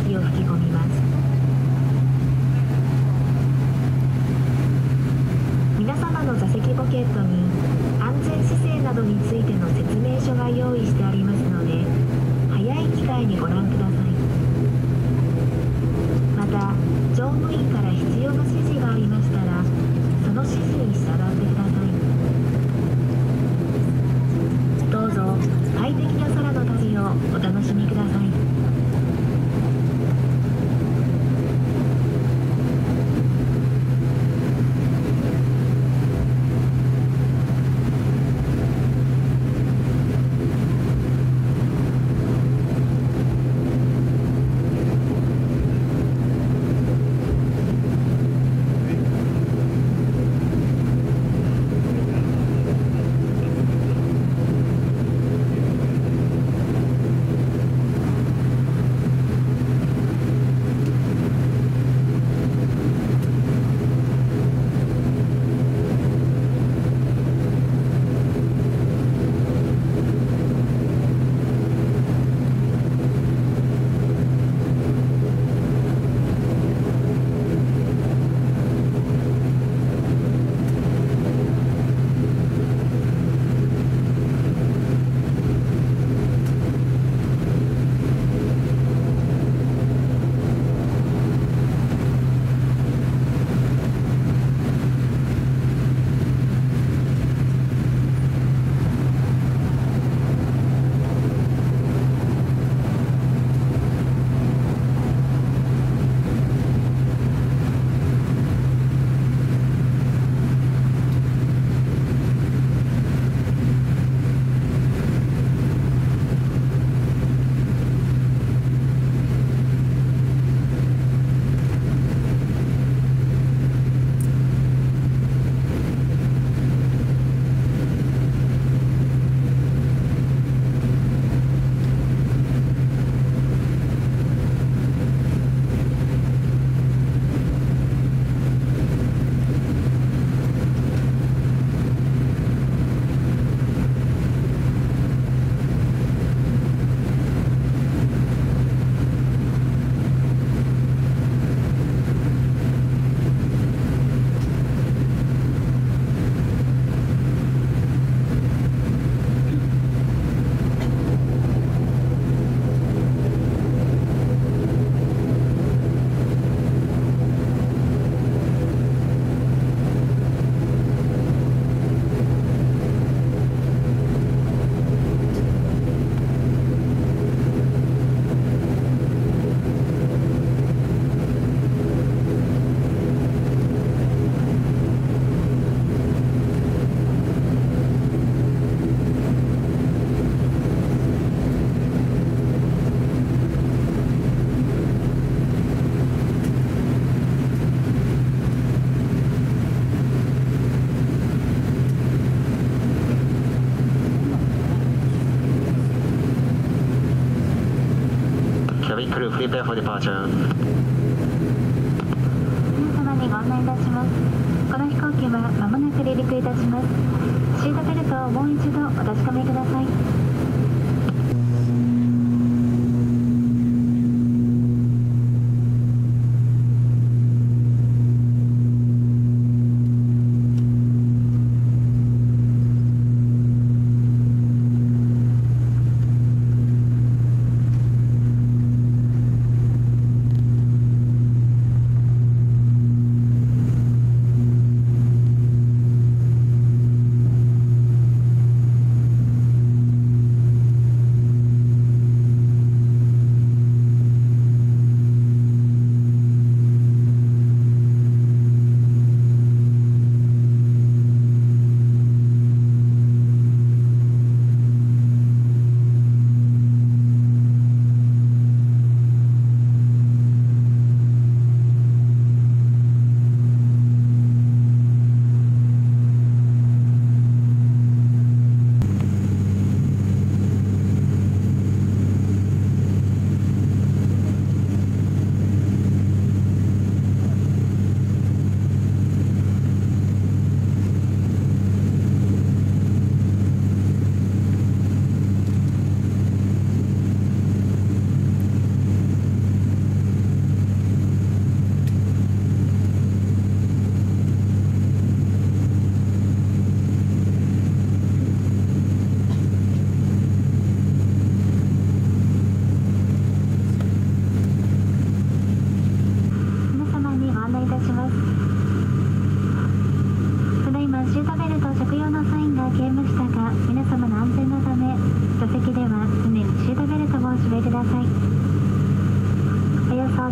息を吹き込みます。皆様の座席ポケットに安全姿勢などについての説明書が用意してありますので、早い機会にご覧ください。また、乗務員から必要な指示がありましたら、その指示に従ってください。どうぞ快適な空の旅をお楽しみください。 Cabin crew, prepare for departure. 皆様にご案内いたします。この飛行機は間もなく離陸いたします。シートベルトをもう一度お確かめください。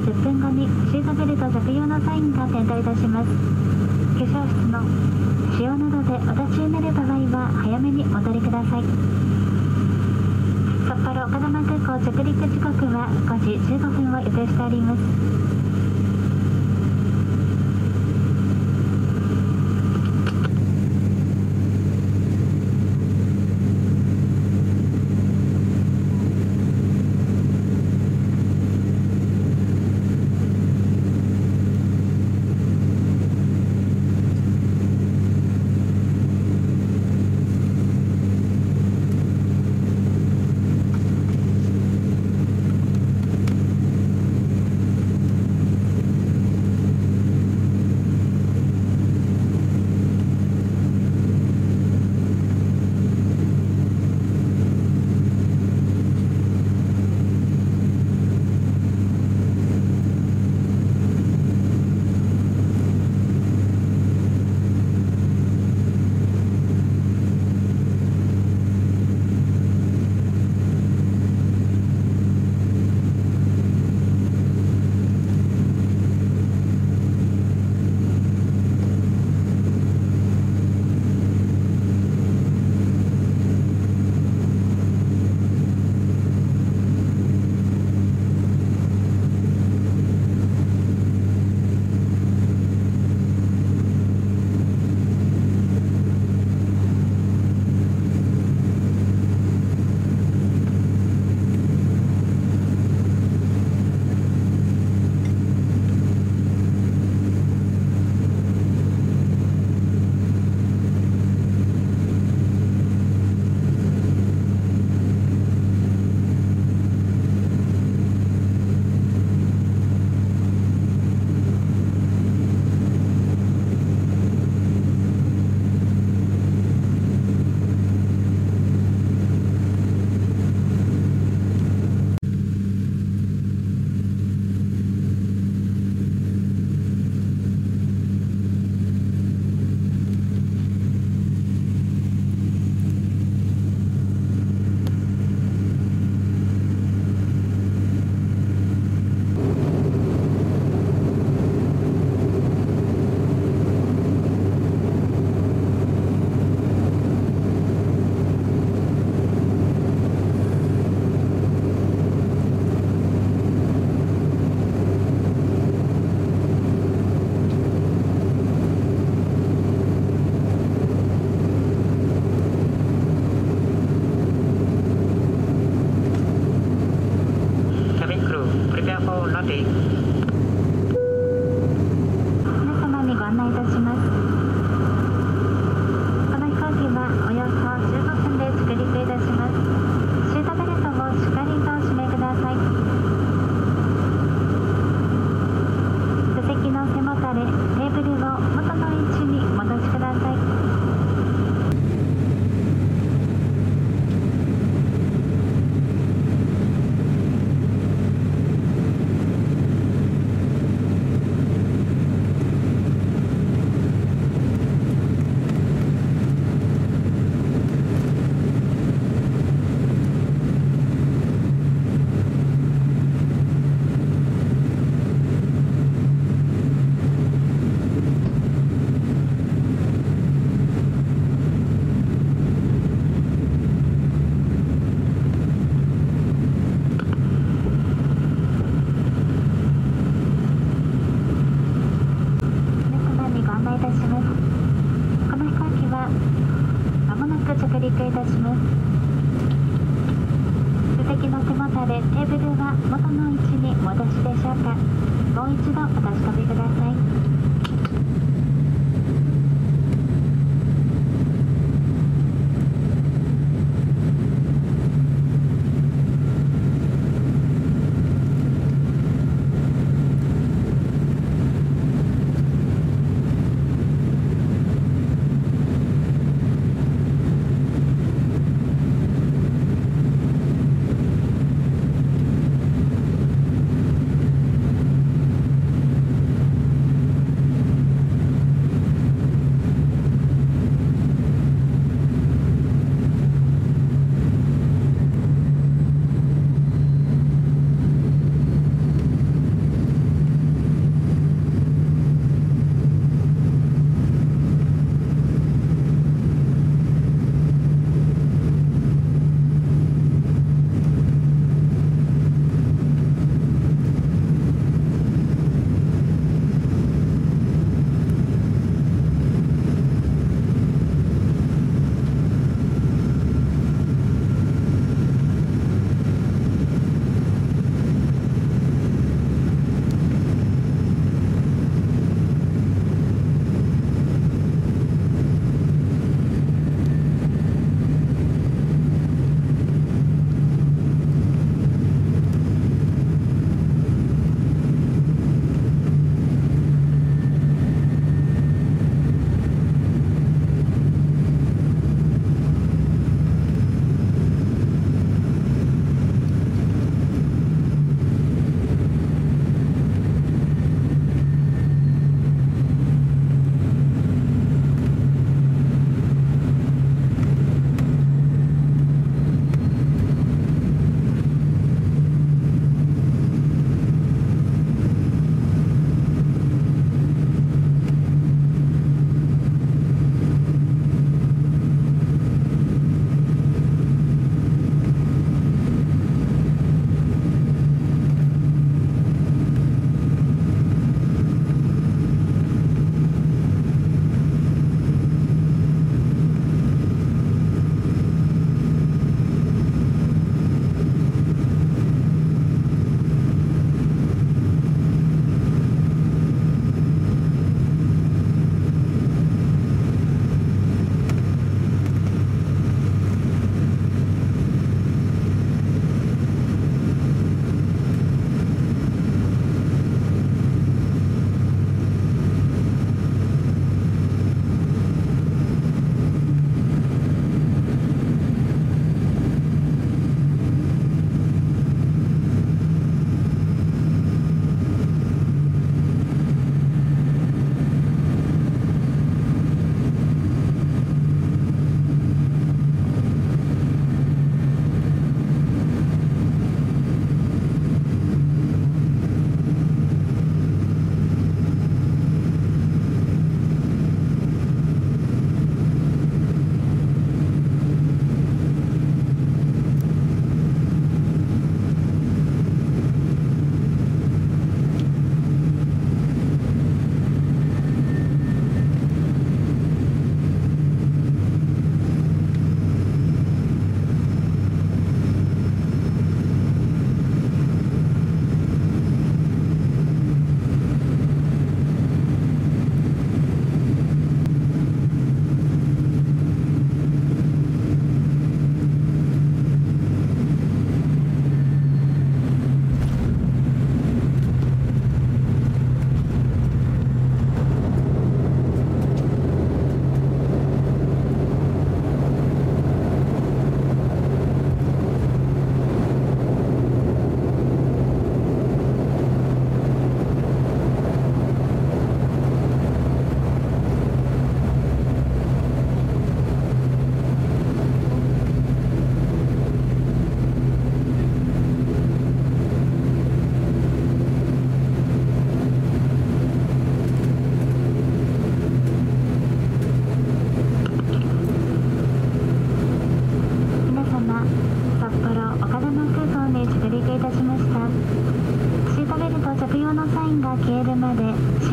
10分後にシートベルト着用のサインが点灯いたします。化粧室の使用などでお立ちになる場合は早めにお戻りください。札幌丘珠空港着陸時刻は5時15分を予定しております。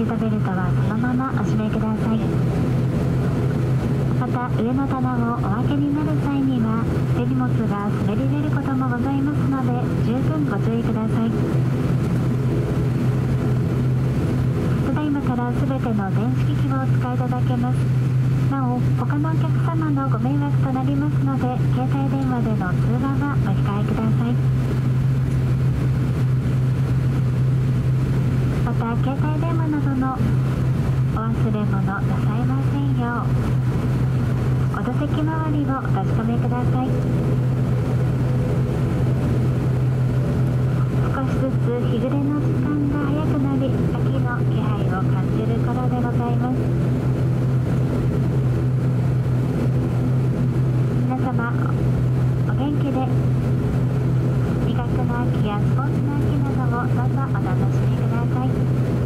シートベルトはそのままお締めください。また上の棚をお開けになる際には手荷物が滑り出ることもございますので十分ご注意ください。ただいまからすべての電子機器をお使いいただけます。なお他のお客様のご迷惑となりますので携帯電話での通話はお控えください。また携帯電話などのお忘れ物なさいませんようお座席周りをお確かめください。少しずつ日暮れの時間が早くなり秋の気配を感じる頃でございます。皆様お元気で医学の秋やスポーツの秋などをどうぞお楽しみください。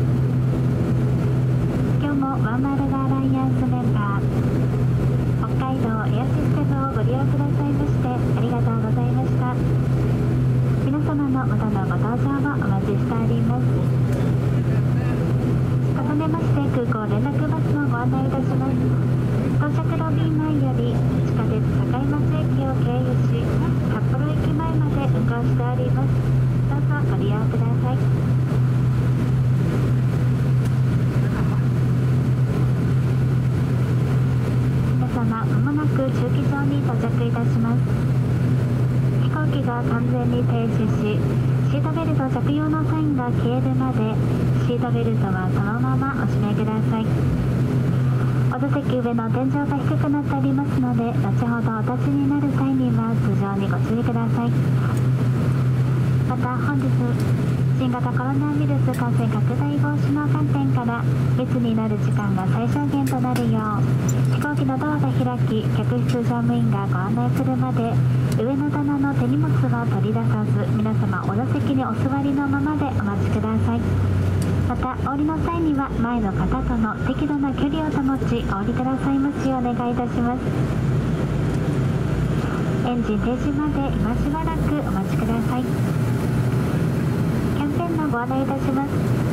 今日もワンマルガアライアンスメンバー北海道エアシステムをご利用くださいましてありがとうございました。皆様のまたのご搭乗をお待ちしております。重ねまして空港連絡バスのご案内いたします。到着ロビー前より地下鉄境町駅を経由し札幌駅前まで運行しております。どうぞご利用ください。皆様まもなく駐機場に到着いたします。飛行機が完全に停止しシートベルト着用のサインが消えるまでシートベルトはそのままお締めください。お座席上の天井が低くなっておりますので後ほどお立ちになる際には頭上にご注意ください。また本日新型コロナウイルス感染拡大防止の観点から密になる時間が最小限となるよう飛行機のドアが開き客室乗務員がご案内するまで上の棚の手荷物は取り出さず皆様お座席にお座りのままでお待ちください。またお降りの際には前の方との適度な距離を保ちお降りくださいますようお願いいたします。エンジン停止まで今しばらくお待ちください。キャンペーンのご案内いたします。